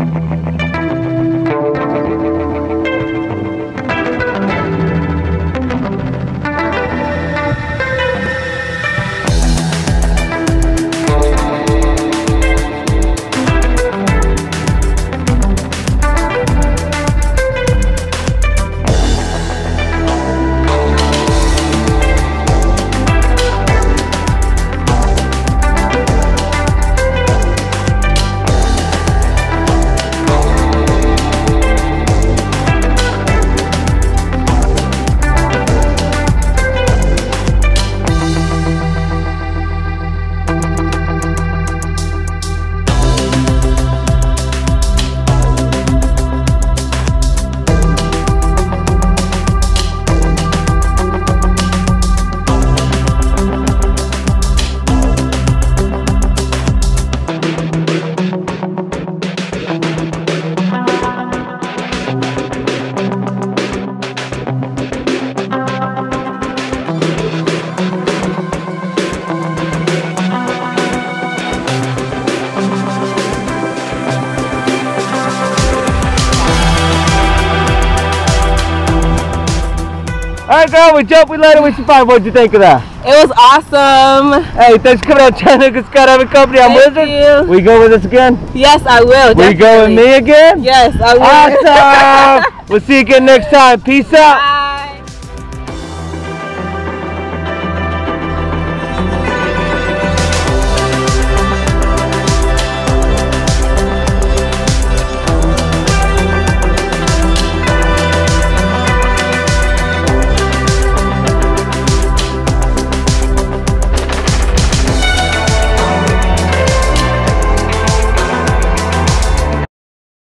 Alright girl, we jumped, we landed, we survived. What'd you think of that? It was awesome. Hey, thanks for coming out, Chattanooga Skydiving Company. I'm Wizard. You. Will you go with us again? Yes, I will. Will you go with me again? Yes, I will. Awesome. We'll see you again next time. Peace out. Bye.